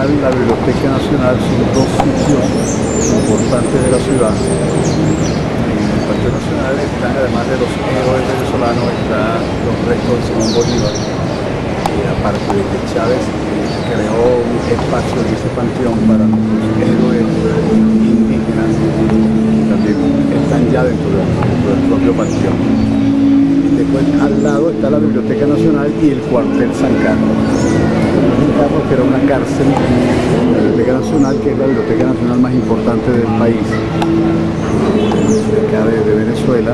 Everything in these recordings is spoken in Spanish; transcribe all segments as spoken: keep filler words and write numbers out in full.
Nacional, la Biblioteca Nacional son dos sitios importantes de la ciudad. En el Parque Nacional están, además de los héroes venezolanos, están los restos de Simón Bolívar. Y aparte de que Chávez eh, creó un espacio en ese panteón para los héroes indígenas, también están ya dentro, de, dentro del propio panteón. Después al lado está la Biblioteca Nacional y el cuartel San Carlos. San Carlos, que era una cárcel, la Biblioteca Nacional, que es la biblioteca nacional más importante del país, de acá de, de Venezuela.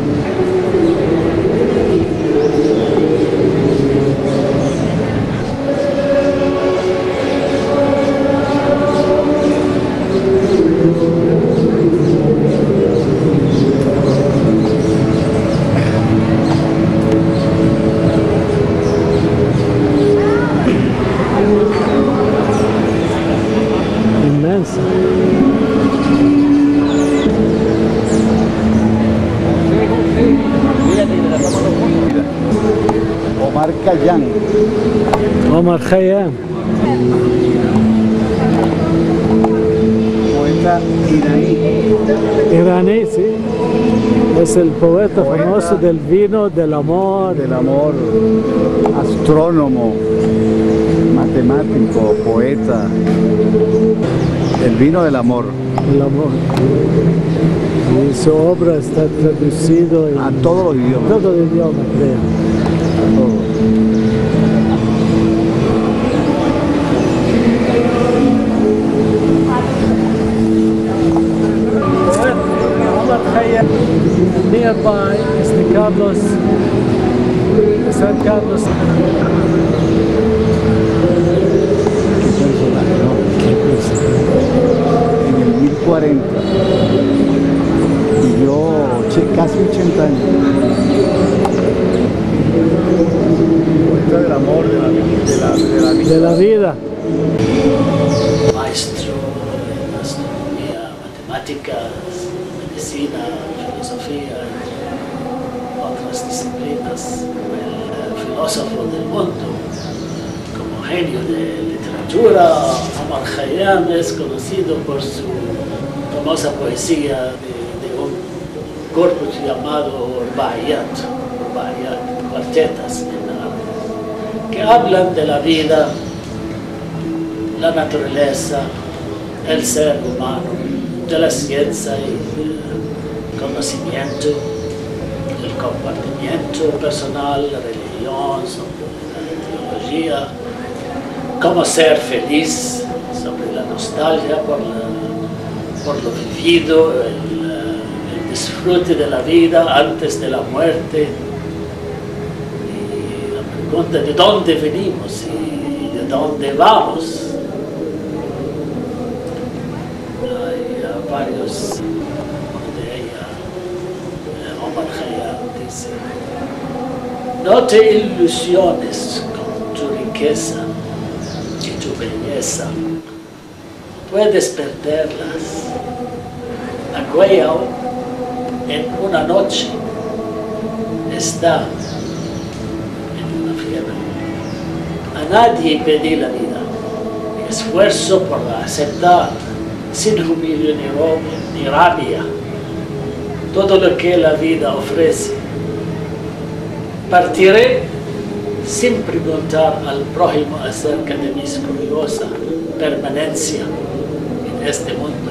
Omar Khayyam. Omar Khayyam. Poeta iraní. Iraní, sí. Es el poeta, Poeta famoso del vino, del amor. Del amor, astrónomo, matemático, poeta. El vino del amor. El amor. Y su obra está traducido en A todos los idiomas. todo el idioma, creo. A todos. Omar Khayyam. Nearby is the Carlos, San Carlos. Qué personaje, ¿no? Qué personaje. En el mil cuarenta vivió casi ochenta años. Poeta del amor, de la, de la, de la vida. De la vida. Maestro en astronomía, matemáticas, medicina, filosofía, otras disciplinas, el filósofo del mundo, como genio de literatura. Omar Khayyam es conocido por su famosa poesía de, de un corpus llamado Rubaiyat, Rubaiyat, cuartetas en árabe, que hablan de la vida, la naturaleza, el ser humano, de la ciencia y el conocimiento, el comportamiento personal, la religión, sobre la teología, cómo ser feliz, sobre la nostalgia por, la, por lo vivido, el, el disfrute de la vida antes de la muerte, y la pregunta de dónde venimos y de dónde vamos. Varios de ella, Omar Khayyam dice: no te ilusiones con tu riqueza y tu belleza, puedes perderlas. Aquella en una noche está en una fiebre. A nadie pedí la vida, mi esfuerzo por aceptar, sin humilio ni, robo, ni rabia, todo lo que la vida ofrece. Partiré sin preguntar al prójimo acerca de mi curiosa permanencia en este mundo.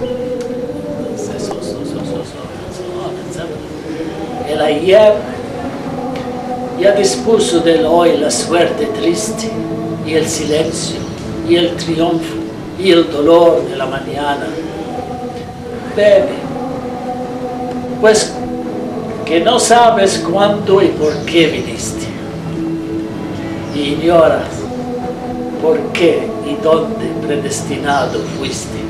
El ayer ya dispuso del hoy la suerte triste, y el silencio, y el triunfo, y el dolor de la mañana. Bebe, pues que no sabes cuándo y por qué viniste, y ignoras por qué y dónde predestinado fuiste.